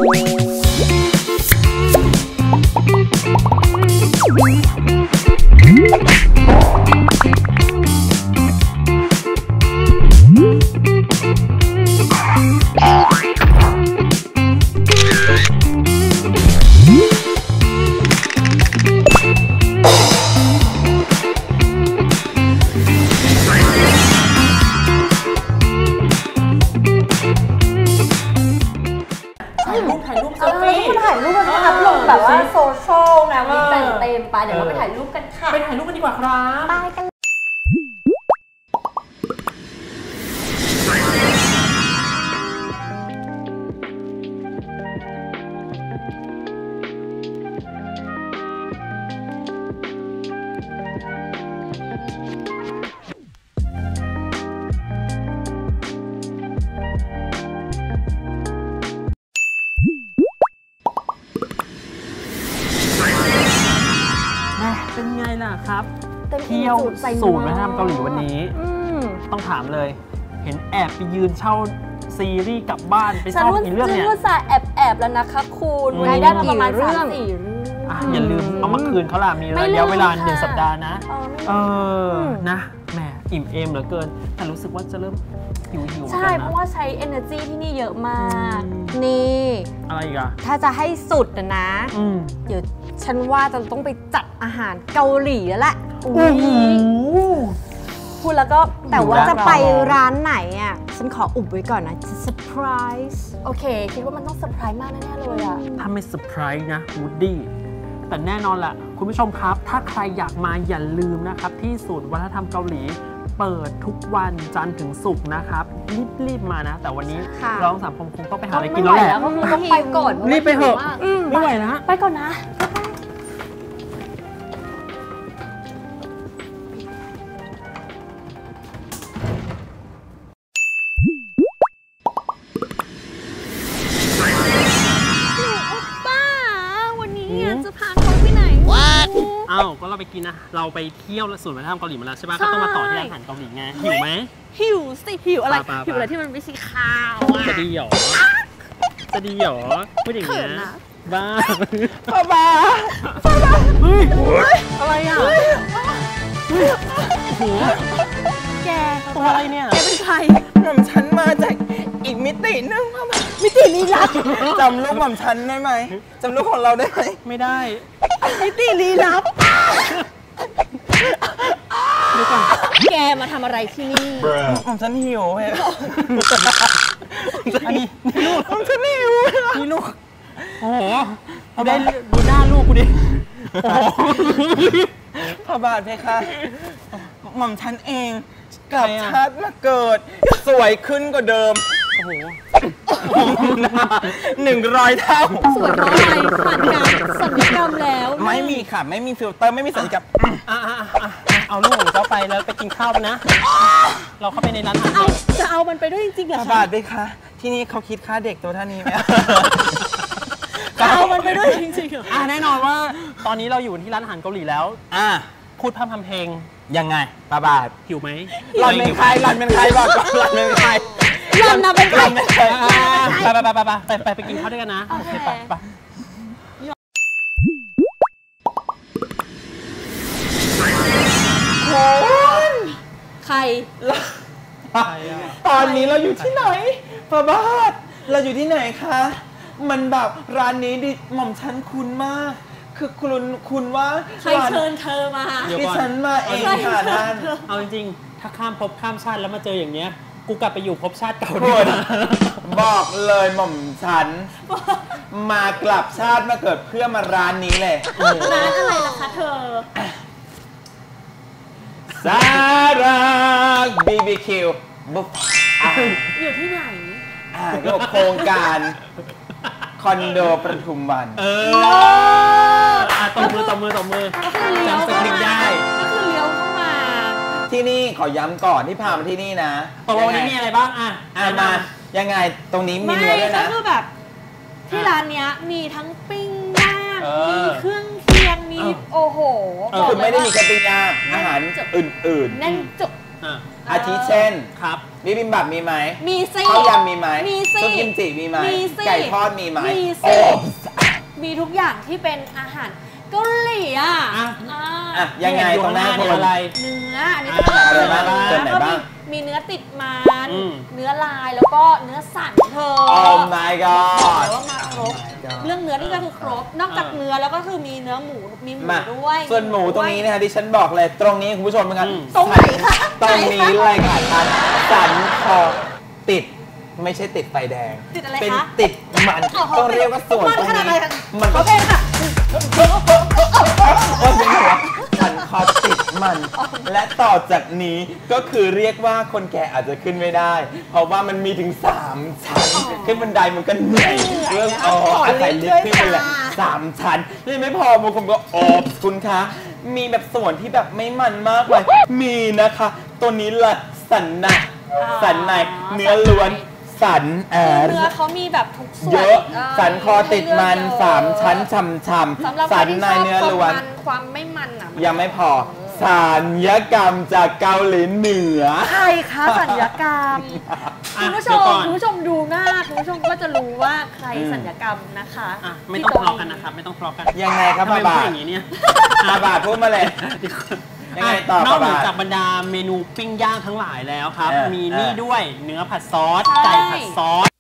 แบบว่าโซเชียลนะมีเต็มไปเดี๋ยวเราไปถ่ายรูปกันค่ะไปถ่ายรูปกันดีกว่าครับไปกันเป็นไงล่ะครับเที่ยวสูตรวัฒนธรรมเกาหลีวันนี้ต้องถามเลยเห็นแอบไปยืนเช่าซีรีส์กลับบ้านไปเช่ากี่เรื่องเนี่ยฉันว่าแอบแล้วนะคะคุณได้มาประมาณ3-4 เรื่องอย่าลืมเอามาคืนเขาล่ะมีระยะเวลา1 สัปดาห์นะนะแหมอิ่มเอมเหลือเกินแต่รู้สึกว่าจะเริ่มหิวใช่เพราะว่าใช้ energy ที่นี่เยอะมากนี่อะไรอีกอะถ้าจะให้สุดนะเดี๋ยวฉันว่าจะต้องไปจัดอาหารเกาหลีแล้วแหละพูดแล้วก็แต่ว่าจะไปร้านไหนอ่ะฉันขออุบไว้ก่อนนะจะเซอร์ไพรส์โอเคคิดว่ามันต้องเซอร์ไพรส์มากแน่ๆเลยอ่ะถ้าไม่เซอร์ไพรส์นะวูดดี้แต่แน่นอนแหละคุณผู้ชมครับถ้าใครอยากมาอย่าลืมนะครับที่ศูนย์วัฒนธรรมเกาหลีเปิดทุกวันจันทร์ถึงศุกร์นะครับรีบมานะแต่วันนี้เรา3 คนคงต้องไปหาอะไรกินแล้วแหละต้องไปก่อนรีบไปเถอะไม่ไหวแล้วไปก่อนนะก็เราไปกินนะเราไปเที่ยวศูนย์วัฒนธรรมเกาหลีมาแล้วใช่ไหมก็ต้องมาต่อที่ร้านอาหารเกาหลีไงหิวไหมหิวสิหิวอะไรหิวอะไรที่มันไม่ใช่ข้าวจะดีหรอพูดอย่างนี้นะบ้าเฮ้ยอะไรอ่ะโอ้โหแกตัวอะไรเนี่ยแกเป็นใครหม่อมฉันมาจากอีกมิตินึงมิติลี้ลับจำลูกหม่อมฉันได้ไหมจำลูกของเราได้ไหมไม่ได้มิติลี้ลับดูก่อนแกมาทำอะไรที่นี่หม่อมฉันหิวเลยอันนี้ลูกหม่อมฉันหิวนี่ลูกโอ้โหเอาได้ดูหน้าลูกกูดิโอ้โหพระบาทเพคะหม่อมฉันเองกลับชาติมาเกิดสวยขึ้นกว่าเดิมโอ้โห 100 เท่าสวยเพราะอะไรผ่านการศัลยกรรมแล้วไม่มีค่ะไม่มีฟิลเตอร์ไม่มีศัลยกรรมเอาลูกของเจ้าไปแล้วไปกินข้าวนะเราเข้าไปในร้านอาหารจะเอามันไปด้วยจริงๆเหรอพระบาทเพคะที่นี่เขาคิดค่าเด็กตัวเท่านี้ไหมเอามันไปด้วยจริงๆเหรอแน่นอนว่าตอนนี้เราอยู่ที่ร้านอาหารเกาหลีแล้วพูดพร่ำทำเพลงยังไงปาบาทหิวไหมหล่อนเป็นใครหล่อนเป็นใครบอกก่อนหล่อนเป็นใครหล่อนนะเป็นใครไปกินข้าวด้วยกันนะโอเคไปใครตอนนี้เราอยู่ที่ไหนปาบาทเราอยู่ที่ไหนคะมันแบบร้านนี้ดิหม่อมฉันคุ้นมากคือคุณว่าใครเชิญเธอมาดิฉันมาเองค่ะนั่นเอาจริงๆถ้าข้ามภพข้ามชาติแล้วมาเจออย่างเนี้ยกูกลับไปอยู่ภพชาติเก่าด้วยบอกเลยหม่อมฉันมากลับชาติมาเกิดเพื่อมาร้านนี้เลยร้านอะไรล่ะคะเธอซารัก BBQ อยู่ที่ไหนอยู่โครงการคอนโดประทุมวันตบมือจำสคริปต์ได้ก็คือเลี้ยวเข้ามาที่นี่ขอย้ำก่อนที่พามาที่นี่นะตกลงนี้มีอะไรบ้างมายังไงตรงนี้มีเนื้อด้วยนะก็คือแบบที่ร้านเนี้ยมีทั้งปิ้งย่างมีเครื่องเคียงมีโอ้โหคือไม่ได้มีแค่ปิ้งย่างอาหารอื่นแน่นจุกอาทิเช่นครับบิบิมบับมีไหมมีสิข้าวยำมีไหมมีสิซุปกิมจิมีไหมมีสิไก่ทอดมีไหมมีสิโอ้มีทุกอย่างที่เป็นอาหารเกาหลีอ่ะอ่ะยังไงตรงหน้าคุณอะไรเนื้ออันนี้เป็นอะไรบ้างเนื้อส่วนไหนบ้างมีเนื้อติดมันอืมเนื้อลายแล้วก็เนื้อสันเธอโอ้ my บอก god เลยว่ามาครบ เรื่องเนื้อนี่ก็คือครบ นอกจากเนื้อแล้วก็คือมีเนื้อหมูมีหมูมาด้วยส่วนหมูตรงนี้นะคะที่ฉันบอกเลยตรงนี้คุณผู้ชมเป็นไงตรงไหนคะตรงนี้เลยค่ะท่านสันคอติดไม่ใช่ติดไฟแดงติดอะไรเป็นคะติดมันต้องเรียกว่าส่วนตรงขนาดไหนนี้คะมันโอเคค่ะว่าเป็นหัวสันคอติดมัน และต่อจากนี้ก็คือเรียกว่าคนแก่อาจจะขึ้นไม่ได้ เพราะว่ามันมีถึง3ชั้นขึ้นบันไดมันก็เหนื่อยเรื่องอาศัยลิฟต์ขึ้นไปแหละ3ชั้นนี่ไม่พอบางคนก็โอบคุณคะมีแบบส่วนที่แบบไม่มันมากเลยมีนะคะตัวนี้แหละสันในสันในเนื้อล้วนสันเนื้อเขามีแบบทุกส่วนเยอะสันคอติดมัน3ชั้นช่ำสำหรับๆใครสันที่ในชอบเนื้อความล้วนมันความไม่มันอ่ะยังไม่พอสัญญกรรมจากเกาหลีเหนือใครคะสัญญกรรม คุณผู้ชมเดี๋ยวก่อนคุณผู้ชมดูหน้าคุณผู้ชมก็จะรู้ว่าใครสัญญกรรมนะคะอ่ะไม่ต้องทะเลาะกันนะครับ ไม่ต้องทะเลาะกันยังไงครับทำไมบาพูดบาอย่างนี้เนี่ยบาบาพูดมาเลย ยังไงต่อนอกเหนือปะบาทจากบรรดาเมนูปิ้งย่างทั้งหลายแล้วครับเออมีนี่เออด้วยเนื้อผัดซอสใช่ไก่ผัดซอส